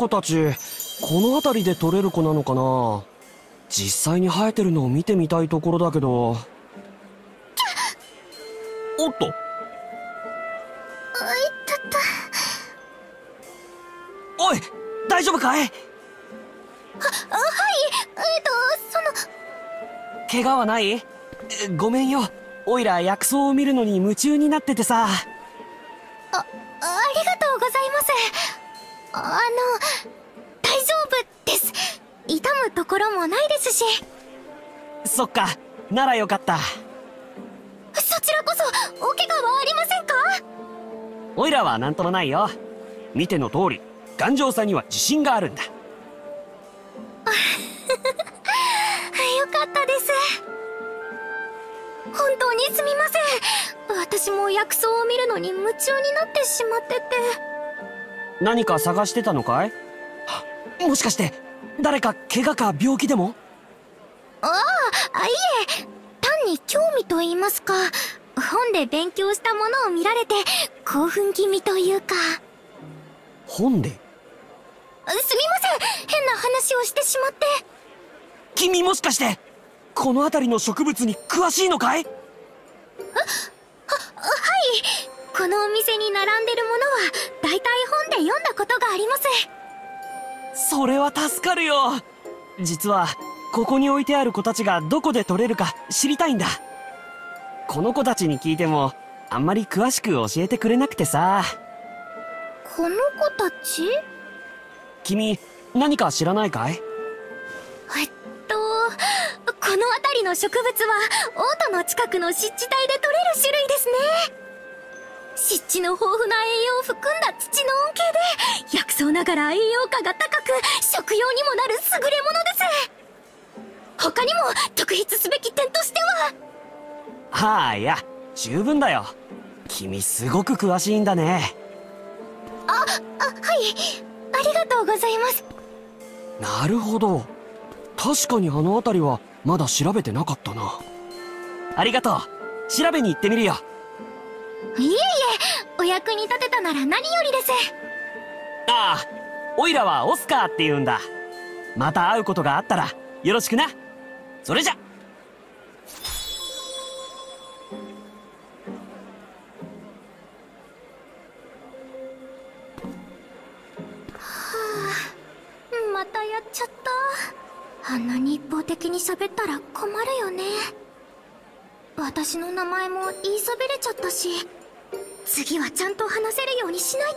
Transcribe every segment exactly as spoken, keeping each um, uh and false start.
子たちこの辺りで取れる子なのかな。実際に生えてるのを見てみたいところだけど。おっと、 あいたた。 おい、大丈夫かい？ は、あ、はい。えっとその怪我はない？ごめんよ、おいら薬草を見るのに夢中になっててさ。 あ、ありがとうございます。あの大丈夫です。痛むところもないですし。 そっか、ならよかった。 そちらこそお怪我はありませんか？ おいらはなんともないよ。見ての通り頑丈さには自信があるんだ。 よかったです。本当にすみません。私も薬草を見るのに夢中になってしまってて。 何か探してたのかい？もしかして誰か怪我か病気でも？ ああ、いえ、単に興味と言いますか、本で勉強したものを見られて興奮気味というか。 本で？ すみません、変な話をしてしまって。 君もしかしてこの辺りの植物に詳しいのかい？ は、はい。このお店に並んでるものは大体本で読んだことがあります。 それは助かるよ。実はここに置いてある子たちがどこで取れるか知りたいんだ。この子たちに聞いてもあんまり詳しく教えてくれなくてさ。 この子たち？ 君何か知らないかい？ えっとこの辺りの植物は王都の近くの湿地帯で取れる種類ですね。湿地の豊富な栄養を含んだ土の恩恵で薬草ながら栄養価が高く食用にもなる優れものです。他にも特筆すべき点としては。 はあ、いや十分だよ。君すごく詳しいんだね。 あ、あ、はい、ありがとうございます。 なるほど、確かにあの辺りはまだ調べてなかったな。ありがとう、調べに行ってみるよ。 いえいえ、お役に立てたなら何よりです。 ああ、おいらはオスカーって言うんだ。また会うことがあったらよろしくな。それじゃ。 またやっちゃった。あんなに一方的に喋ったら困るよね。私の名前も言いそびれちゃったし、次はちゃんと話せるようにしない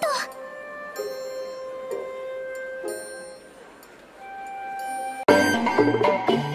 と。